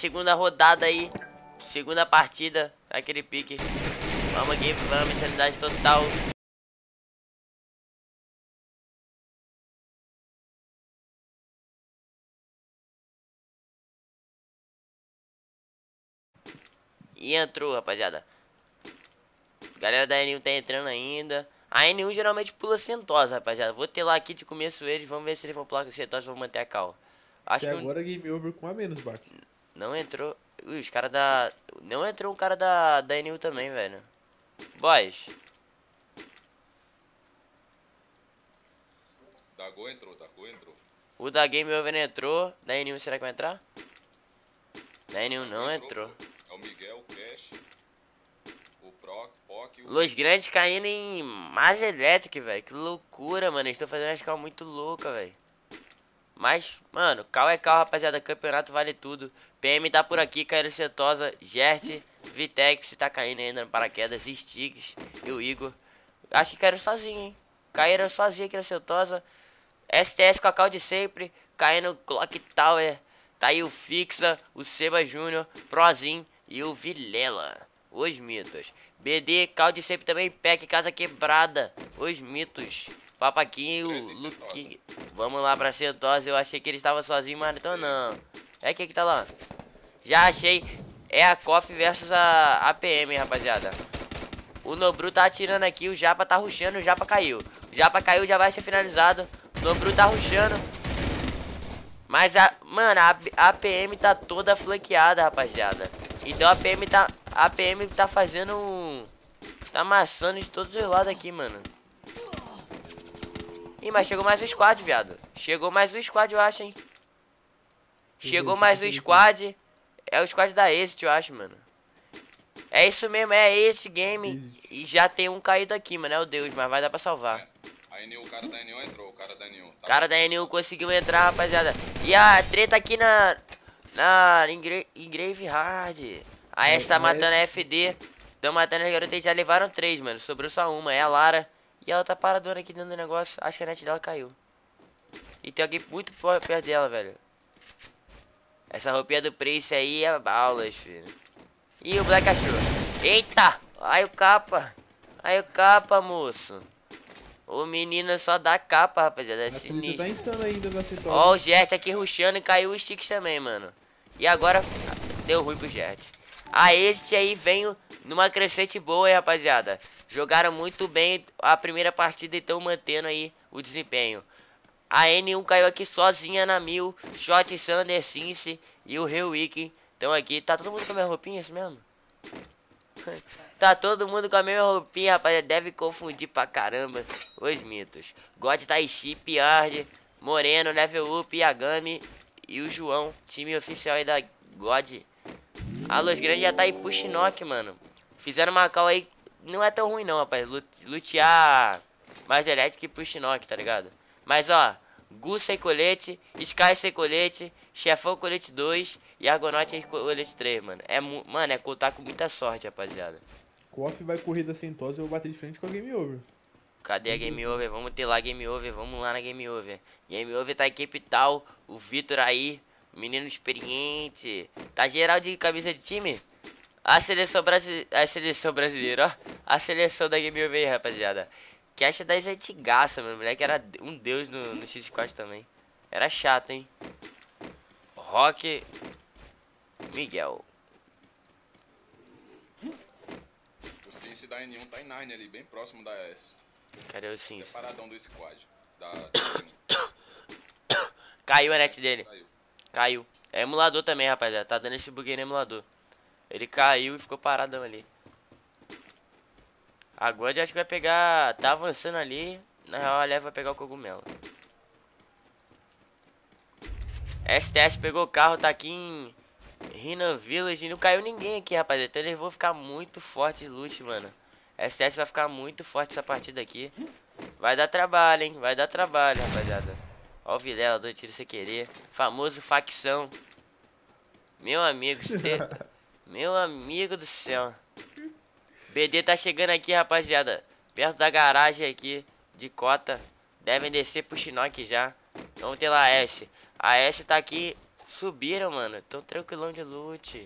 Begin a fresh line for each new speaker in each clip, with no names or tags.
segunda rodada aí. Segunda partida. Aquele pique. Vamos aqui, vamos. Insanidade total. E entrou, rapaziada. Galera da N1 tá entrando ainda. A N1 geralmente pula Sentosa, rapaziada. Vou ter lá aqui de começo eles. Vamos ver se eles vão pular com Sentosa e vão manter a cal. Acho
Até
que
agora game over com a menos, Bak.
não entrou. Ui, os caras da... Não entrou um cara da N1 também, velho. Boys.
Dago entrou, Dago entrou.
O da Game Over entrou. Da N1 será que vai entrar? Da N1 não entrou.
É o Miguel, o Cash, o Proc, Poc e o...
Los Grandes caindo em Massa Electric, velho. Que loucura, mano. Eles estão fazendo umas cal muito louca, velho. Mas, mano, cal é cal, rapaziada. Campeonato vale tudo. PM tá por aqui, Caíra Sentosa, Gert, Vitex tá caindo ainda no paraquedas, Sticks e o Igor. Acho que caíram sozinho, hein? Caíram sozinho aqui na Sentosa. STS com a cal de sempre, caindo Clock Tower. Tá aí o Fixa, o Seba Júnior, Prozin e o Vilela. Os mitos. BD, cal de sempre também, PEC, Casa Quebrada. Os mitos. Papaquinho, Luke. Vamos lá pra Sentosa. Eu achei que ele estava sozinho, mas então não. É quem que tá lá? Já achei. É a KOF versus a APM, rapaziada. O Nobru tá atirando aqui. O Japa tá rushando. O Japa caiu. O Japa caiu, já vai ser finalizado. O Nobru tá rushando. Mas mano, a APM tá toda flanqueada, rapaziada. Então a APM tá fazendo um... Tá amassando de todos os lados aqui, mano. Ih, mas chegou mais um squad, viado. Chegou mais um squad, eu acho, hein. Chegou mais um squad. É o squad da Exit, eu acho, mano. É isso mesmo, é esse game. E já tem um caído aqui, mano. É o Deus, mas vai dar pra salvar.
A N1, o cara da N1 entrou, o cara da N1.
O cara da N1 conseguiu entrar, rapaziada. E a treta aqui na Engrave Hard. A S tá matando a FD. Tão matando as garotas e já levaram 3, mano. Sobrou só uma, é a Lara. E ela tá paradona aqui dentro do negócio. Acho que a net dela caiu. E tem alguém muito perto dela, velho. Essa roupinha do Prince aí é balas, filho. E o Black achou. Eita! Ai o capa. Ai o capa, moço. O menino só dá capa, rapaziada. É sinistro.
Tá insano ainda na Sentosa.
Ó o Jet aqui rushando e caiu o Sticks também, mano. E agora deu ruim pro Jet. A Exit aí veio numa crescente boa, hein, rapaziada. Jogaram muito bem a primeira partida e estão mantendo aí o desempenho. A N1 caiu aqui sozinha na 1000. Shot, Sander, Cincy e o Rewick estão aqui. Tá todo mundo com a mesma roupinha, é isso mesmo? Tá todo mundo com a mesma roupinha, rapaz. Deve confundir pra caramba os mitos. God tá aí, Chip, Yard, Moreno, Level Up, Yagami e o João. Time oficial aí da God. A Los Grandes já tá aí pro Shinnok, mano. Fizeram uma call aí. Não é tão ruim não, rapaz. Lutear mais elétrico pro Shinnok, tá ligado? Mas ó, Gu sem colete, Sky sem colete, Chefão colete 2 e Argonaut colete 3, mano. Mano, é contar com muita sorte, rapaziada.
KOF vai correr da Sentosa e eu vou bater de frente com a Game Over.
Cadê a Game Over? Vamos ter lá a Game Over, vamos lá na Game Over. Game Over tá em Capital, o Vitor aí, menino experiente. Tá geral de camisa de time? A seleção brasileira, ó. A seleção da Game Over aí, rapaziada. Cash das antigaça, mano. O moleque era um deus no X4 também. Era chato, hein? Rock Miguel.
O Cincy da N1 tá em Nine ali, bem próximo da S.
Cadê o Cincy?
Separadão do squad.
Caiu a net dele.
Caiu.
É emulador também, rapaziada. Tá dando esse bug aí no emulador. Ele caiu e ficou paradão ali. Agora eu acho que vai pegar... Tá avançando ali. Na real, a leva vai pegar o cogumelo. STS pegou o carro, tá aqui em Rinan Village. E não caiu ninguém aqui, rapaziada. Então eles vão ficar muito forte de loot, mano. STS vai ficar muito forte essa partida aqui. Vai dar trabalho, hein. Vai dar trabalho, rapaziada. Ó o Vilela, do tiro sem querer. Famoso facção. Meu amigo, meu amigo do céu. BD tá chegando aqui, rapaziada. Perto da garagem aqui de cota. Devem descer pro Shinnok já. Vamos ter lá a S. A S tá aqui Subiram, mano. Tão tranquilão de loot.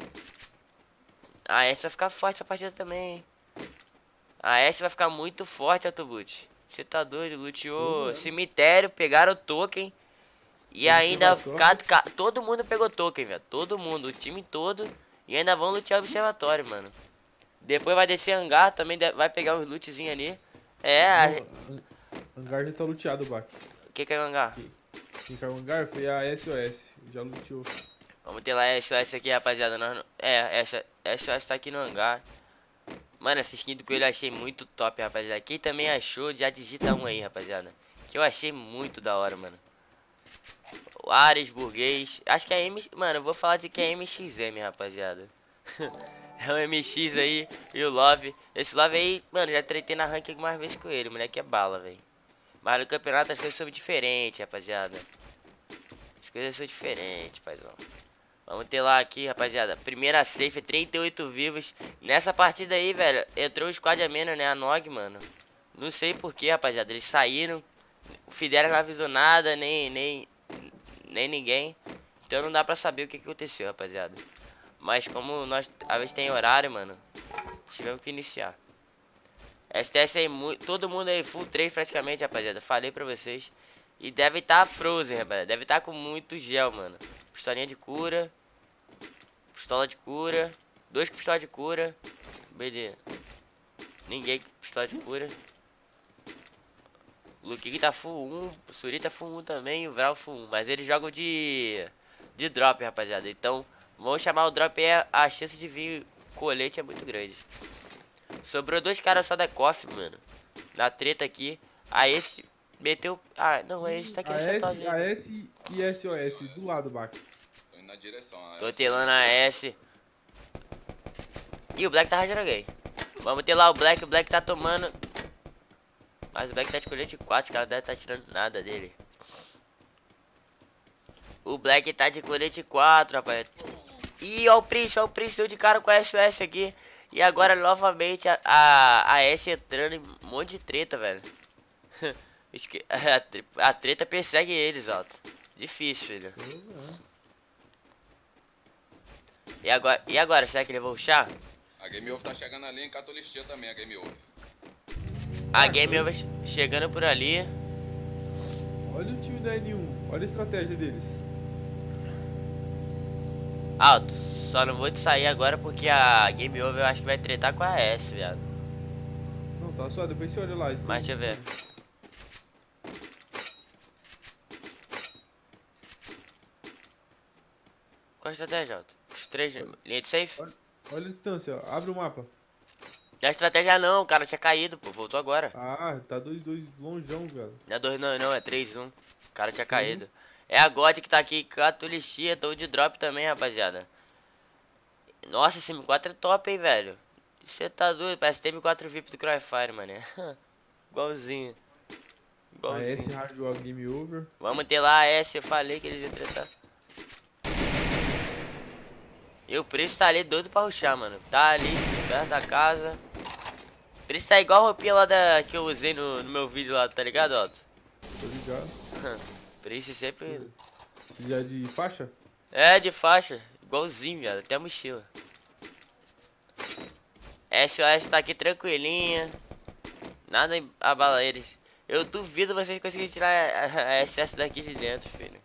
A S vai ficar forte essa partida também, hein? A S vai ficar muito forte, Autobot. Você tá doido? Luteou cemitério, pegaram o token. E ainda todo mundo pegou token, velho. Todo mundo, o time todo. E ainda vão lutear o observatório, mano. Depois vai descer hangar, também vai pegar uns lootzinhos ali.
Hangar já tá luteado, Bak.
O que é o hangar?
Quem caiu o hangar foi a SOS. Já luteou.
Vamos ter lá a SOS aqui, rapaziada. Essa SOS tá aqui no hangar. Mano, essa skin do coelho eu achei muito top, rapaziada. Quem também achou, já digita um aí, rapaziada. Que eu achei muito da hora, mano. O Ares, burguês. Acho que é M... Mano, eu vou falar de que é MXM, rapaziada. É o MX aí e o Love. Esse Love aí, mano, já tretei na rank algumas vezes com ele. O moleque é bala, velho. Mas no campeonato as coisas são diferentes, rapaziada. As coisas são diferentes, paizão. Vamos ter lá aqui, rapaziada. Primeira safe, 38 vivos. Nessa partida aí, velho, entrou o squad a menos, né? A Nog, mano. Não sei porquê, rapaziada. Eles saíram. O Fidel não avisou nada, nem ninguém. Então não dá pra saber o que aconteceu, rapaziada. Mas como nós, às vezes tem horário, mano, tivemos que iniciar. STS aí, todo mundo aí, full 3 praticamente, rapaziada. Falei pra vocês. E deve estar frozen, rapaziada. Deve estar com muito gel, mano. Pistolinha de cura. Pistola de cura. 2 com pistola de cura. Beleza. Ninguém com pistola de cura. O Luke tá full 1. O Suri tá full 1 também. E o Vral full 1. Mas eles jogam de drop, rapaziada. Então, vamos chamar o drop aí. A chance de vir colete é muito grande. Sobrou 2 caras só da KOF, mano. Na treta aqui. A esse meteu... Ah, não, a esse tá querendo ser sozinho.
A S e SOS do lado, Bak.
Tô indo na direção.
Tô telando a S. Ih, o Black tá hard gay. Vamos ter lá o Black tá tomando. Mas o Black tá de colete 4, cara, deve tá tirando nada dele. O Black tá de colete 4, rapaz. Ih, ó o Prince, deu de cara com a SOS aqui. E agora novamente a S entrando em um monte de treta, velho. A treta persegue eles, Alto. Difícil, filho. E agora, será que ele vai rushar?
A Game Over tá chegando ali em Catolistia também, a Game Over.
A Game Over chegando por ali.
Olha o time da N1, olha a estratégia deles.
Alto, só não vou te sair agora porque a Game Over eu acho que vai tretar com a S, viado.
Não, tá só, depois você olha lá.
Mas deixa eu ver. Qual a estratégia, Alto? Os 3, linha de safe?
Olha a distância, ó. Abre o mapa.
A estratégia não, o cara tinha caído, pô, voltou agora.
Ah, tá 2-2 longeão, velho.
Não é 2 não, é 3-1. O cara tinha caído. É a God que tá aqui, Catolistia, tô de drop também, rapaziada. Nossa, esse M4 é top, hein, velho. Você tá doido, parece M4 VIP do Cryfire, mané. Igualzinho.
A S hardware Game Over.
Vamos ter lá a S, eu falei que eles iam tretar. E o Preço tá ali doido pra rushar, mano. Tá ali, perto da casa. O Preço tá igual a roupinha lá que eu usei no meu vídeo lá, tá ligado, Otto?
Tô ligado.
Preço sempre...
Já de faixa?
É, de faixa. Igualzinho, viado. Até a mochila. SOS tá aqui tranquilinha. Nada abala eles. Eu duvido vocês conseguirem tirar a SS daqui de dentro, filho.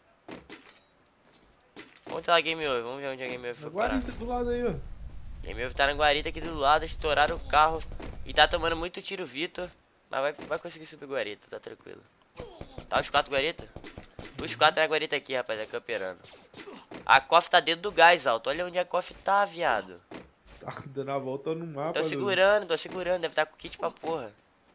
Vamos ter lá Game Over, vamos ver onde a Game Over foi parar.
Guarita do lado aí, ó.
Game Over tá na guarita aqui do lado, estouraram o carro. E tá tomando muito tiro o Vitor. Mas vai conseguir subir guarita, tá tranquilo. Tá os 4 guarita? Os 4 na guarita aqui, rapaz, é camperando. A KOF tá dentro do gás, Alto. Olha onde a KOF tá, viado.
Tá dando a volta no mapa.
Tô segurando, deve estar com kit pra porra.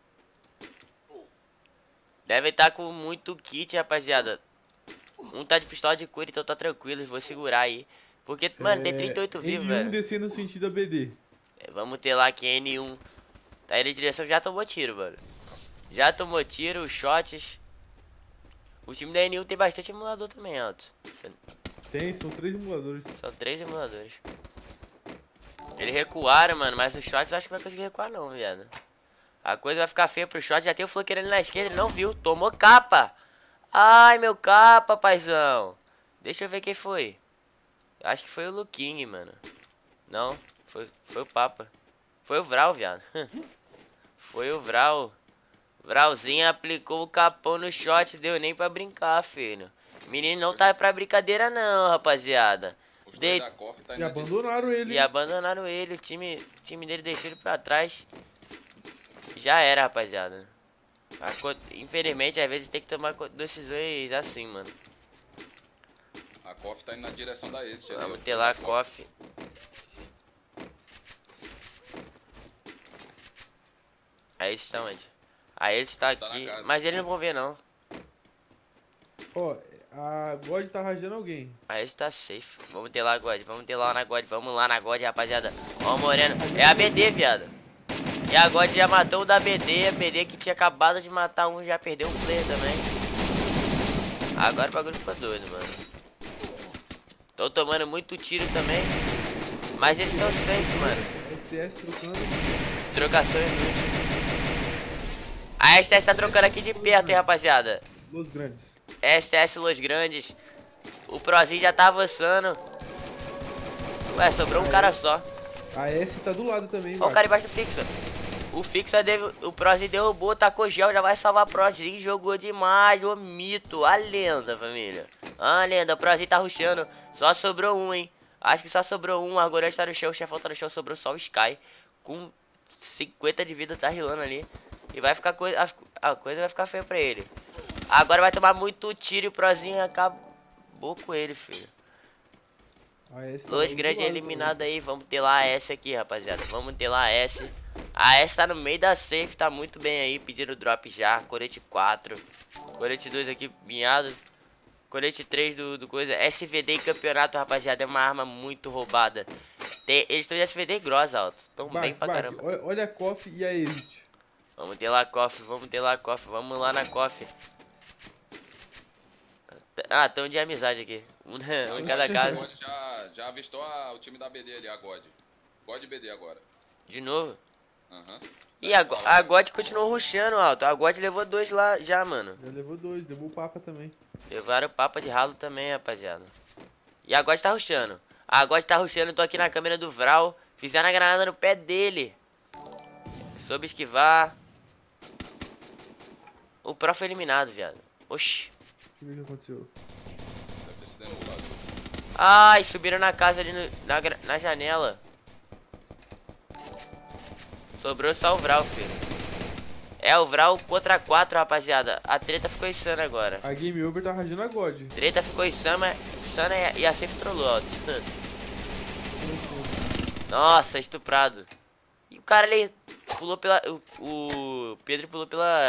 Deve estar com muito kit, rapaziada. Um tá de pistola de cura, então tá tranquilo, vou segurar aí. Porque, mano, tem 38 vivos, velho.
N1 descendo no sentido ABD.
Vamos ter lá que N1 tá indo em direção, já tomou tiro, mano. Já tomou tiro, os shots. O time da N1 tem bastante emulador também, Alto.
Tem, são 3 emuladores.
São 3 emuladores. Eles recuaram, mano, mas os shots eu acho que vai conseguir recuar não, viado. A coisa vai ficar feia pro shot, já tem o Floqueiro ali na esquerda, ele não viu, tomou capa. Ai, meu capa, paizão. Deixa eu ver quem foi. Acho que foi o Luking, mano. Não, foi o Papa. Foi o Vral, viado. Foi o Vral. Vralzinho aplicou o capão no shot, deu nem pra brincar, filho. Menino não tá pra brincadeira não, rapaziada.
Os dois da KOF tá
E
indo
abandonaram ele.
E abandonaram ele, o time dele deixou ele pra trás. Já era, rapaziada. Infelizmente, às vezes tem que tomar decisões assim, mano.
A KOF tá indo na direção da Exit.
Vamos ter lá a KOF. Aí eles estão onde? Aí eles estão
Tá na
aqui,
casa.
mas eles não vão ver não.
Ó, a God tá rajando alguém.
Aí eles tá safe. Vamos ter lá, God. Vamos ter lá na God. Vamos lá na God, rapaziada. Ó o Moreno. É a BD, viado. E a God já matou o da BD. A BD que tinha acabado de matar um já perdeu um player também. Agora o bagulho ficou doido, mano. Tô tomando muito tiro também. Mas eles estão safe, mano.
STS trocando.
Trocação inútil. A STS tá trocando aqui de perto, hein, rapaziada.
Los Grandes.
STS Los Grandes. O Prozinho já tá avançando. Ué, sobrou um cara só.
A S tá do lado também,
Ó o cara embaixo do Fixa. O Fixa, o Prozinho derrubou, tacou gel, já vai salvar o Prozinho. Jogou demais, o mito. A lenda, família. A lenda, o Prozinho tá rushando. Só sobrou um, hein. Acho que só sobrou um. O Argorante tá no chão, o Chefão tá no chão. Sobrou só o Sky. Com 50 de vida, tá rilando ali. E vai ficar a coisa vai ficar feia pra ele. Agora vai tomar muito tiro e o Prozinho acabou com ele, filho.
A S tá
Los
do
Grande
lado
eliminado aí. Vamos ter lá a S aqui, rapaziada. Vamos ter lá a S. A S tá no meio da safe. Tá muito bem aí. Pedindo drop já. Colete 4. Colete 2 aqui, minhado. Colete 3 do coisa. SVD em campeonato, rapaziada. É uma arma muito roubada. Eles estão de SVD grossa, alto. Tão bem pra caramba.
Olha a KOF e a Exit.
Vamos ter lá a KOF. Vamos ter lá a KOF. Vamos lá na KOF. Ah, tão de amizade aqui. Um em cada
A
casa.
God já avistou o time da BD ali, a God. God e BD agora.
De novo.
Aham.
E a God continuou rushando, alto. A God levou 2 lá já, mano.
Já levou 2, levou o Papa também.
Levaram o Papa de ralo também, rapaziada. E a God tá rushando. A God tá rushando, tô aqui na câmera do Vral. Fizeram a granada no pé dele. Soube esquivar. O Pro foi eliminado, viado. Oxi.
Deixa eu ver o que aconteceu.
Deve ter sido emulado.
Ai, subiram na casa ali na janela. Sobrou só o Vral, filho. É o Vral contra 4, rapaziada. A treta ficou insana agora.
A Game Over tá rajando a God.
Treta ficou insana e a safe trollou, alto. Nossa, estuprado. E o cara ali pulou pela... O Pedro pulou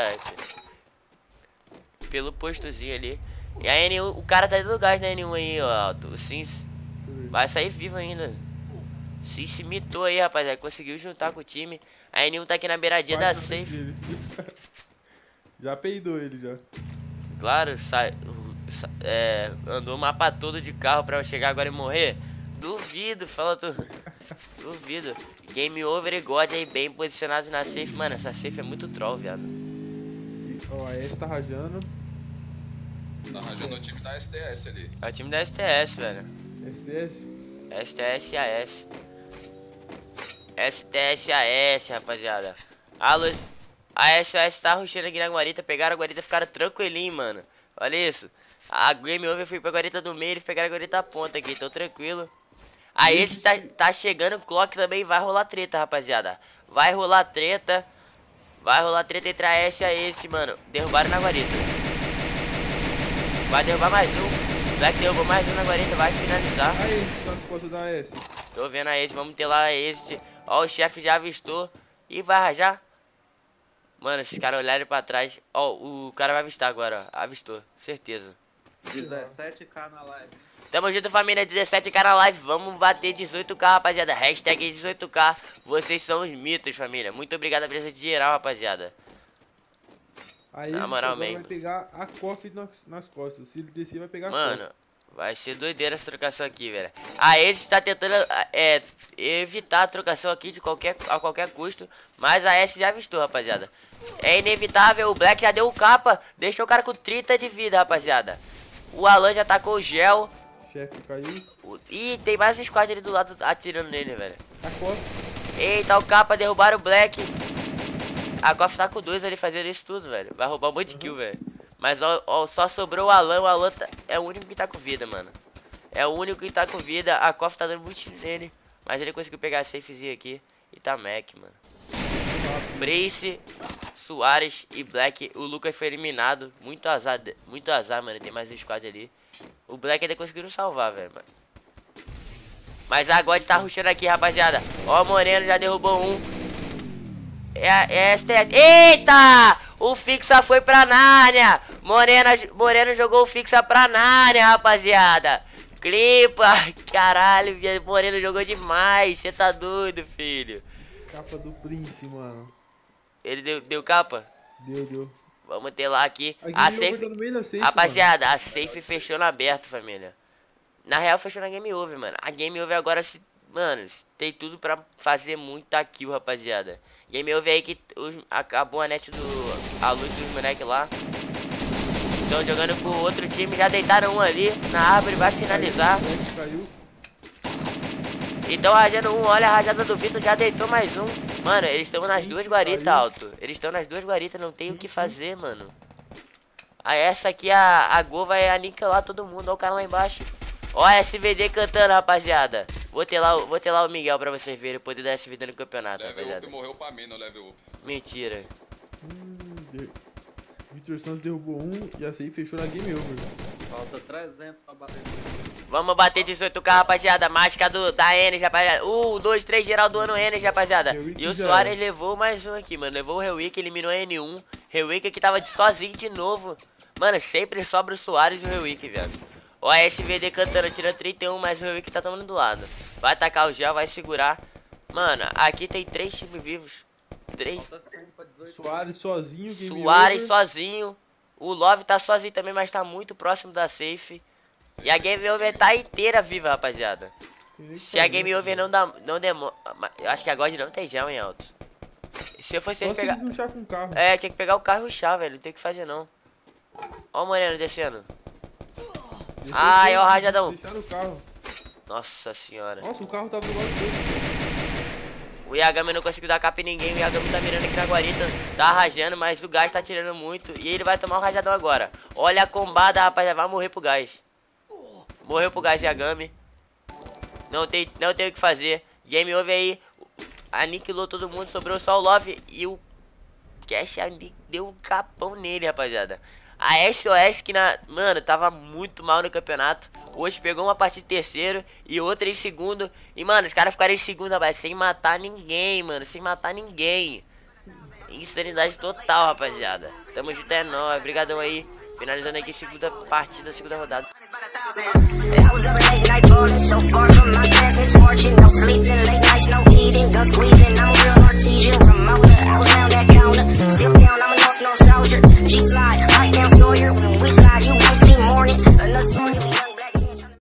pelo postozinho ali. E a N1, o cara tá dentro do gás na N1 aí, ó, alto. O Sims vai sair vivo ainda. Sims se mitou aí, rapaziada. Conseguiu juntar com o time. A N1 tá aqui na beiradinha da safe.
Já peidou ele, já.
Claro, andou o mapa todo de carro pra eu chegar agora e morrer. Duvido, fala tu. Duvido. Game over e God aí bem posicionados na safe. Mano, essa safe é muito troll, viado.
E, ó, a S tá rajando.
Tá arranjando o time da STS ali.
É o time da STS, velho.
STS.
STS e AS. STS e AS, rapaziada. A SOS tá rushando aqui na guarita. Pegaram a guarita e ficaram tranquilinho, mano. Olha isso. A Game Over foi pra guarita do meio. Eles pegaram a guarita da ponta aqui. Então tranquilo. Aí esse tá chegando. O Clock também vai rolar treta, rapaziada. Vai rolar treta. Vai rolar treta entre a S e a esse, mano. Derrubaram na guarita. Vai derrubar mais um. Black derrubou mais um na guarita. Vai finalizar.
Aí, nas costas da S.
Tô vendo a esse. Vamos ter lá a esse. Ó, o chefe já avistou. E vai rajar. Mano, esses caras olharam pra trás. Ó, o cara vai avistar agora, ó. Avistou, certeza.
17k na live.
Tamo junto, família. 17k na live. Vamos bater 18k, rapaziada. Hashtag 18k. Vocês são os mitos, família. Muito obrigado a presença de geral, rapaziada.
Aí
Na moral,
agora
man.
vai pegar a KOF nas costas. Se ele descer, vai pegar a
Mano,
KOF.
vai ser doideira essa trocação aqui, velho. A esse está tentando evitar a trocação aqui a qualquer custo. Mas a S já avistou, rapaziada. É inevitável, o Black já deu o capa. Deixou o cara com 30 de vida, rapaziada. O Alan já tacou o gel.
Chefe caiu.
Ih, tem mais um squad ali do lado atirando nele, velho.
A costa.
Eita, o capa, derrubaram o Black. A Coff tá com 2 ali fazendo isso tudo, velho. Vai roubar um monte de kill, velho. Mas ó, só sobrou o Alan. O Alan é o único que tá com vida, mano. É o único que tá com vida. A Coff tá dando muito tiro nele. Mas ele conseguiu pegar a safezinha aqui. E tá Mac, mano. Brace, Soares e Black. O Lucas foi eliminado. Muito azar, mano. Tem mais um squad ali. O Black ainda conseguiram salvar, velho, mano. Mas a God tá rushando aqui, rapaziada. Ó, o Moreno já derrubou um. É STS. Eita! O Fixa foi pra Nárnia. Moreno jogou o Fixa pra Nárnia, rapaziada. Clipa. Caralho, Moreno jogou demais. Você tá doido, filho.
Capa do Prince, mano.
Ele deu capa?
Deu.
Vamos ter lá aqui.
A
A safe.
tá no meio da safe,
Rapaziada, a safe fechou no aberto, família. Na real, fechou na Game Over, mano. A Game Over agora, mano, tem tudo pra fazer muita kill, rapaziada. Game Over aí que acabou a net a luz dos moleques lá. Estão jogando com o outro time. Já deitaram um ali na árvore, vai finalizar.
Caiu.
Então rajando um, olha a rajada do Vitor, já deitou mais um. Mano, eles estão nas duas guaritas, Alto. Eles estão nas duas guaritas, não tem o que fazer, mano. Ah, essa aqui, a Go vai aniquilar todo mundo. Olha o cara lá embaixo. Ó, SVD cantando, rapaziada. Vou ter lá o Miguel pra vocês verem o poder da SVD no campeonato,
Level
rapaziada.
up morreu pra mim no level up.
Mentira.
Vitor Santos derrubou um e a safe fechou na Game Over.
Falta 300 pra bater.
Vamos bater 18k, rapaziada. Mágica da Enes, rapaziada. 1, 2, 3, geral doando Enes, rapaziada. E o Soares levou mais um aqui, mano. Levou o Rewick, eliminou a N1. Rewick aqui tava sozinho de novo. Mano, sempre sobra o Soares e o Rewick, velho. Ó, a SVD cantando, tirando 31, mas o Rewick tá tomando do lado. Vai atacar o gel, vai segurar. Mano, aqui tem 3 times vivos. 3.
Soares sozinho, Game
Soares
Over.
sozinho. O Love tá sozinho também, mas tá muito próximo da safe. E a Game Over tá inteira viva, rapaziada. Se a Game Over não demora... Eu acho que a God não tem gel, hein, Alto. Se eu fosse ele pegar...
rushar com o carro.
É, tinha que pegar o carro e rushar, velho. Não tem o que fazer, não. Ó o Moreno descendo. Ai, ó o rajadão.
Deixaram o carro.
Nossa senhora.
Nossa, o carro tava do lado dele.
O Yagami não conseguiu dar capa em ninguém. O Yagami tá mirando aqui na guarita. Tá rajando, mas o gás tá tirando muito. E ele vai tomar o rajadão agora. Olha a combada, rapaz. Vai morrer pro gás. Morreu pro gás, Yagami. Não tem o que fazer. Game over aí. Aniquilou todo mundo. Sobrou só o Love. E o Cash deu um capão nele, rapaziada. A SOS que mano, tava muito mal no campeonato. Hoje pegou uma partida em terceiro e outra em segundo. E, mano, os caras ficaram em segundo, rapaz, sem matar ninguém, mano. Sem matar ninguém. Insanidade total, rapaziada. Tamo junto, é nóis. Obrigadão aí. Finalizando aqui segunda partida, segunda rodada.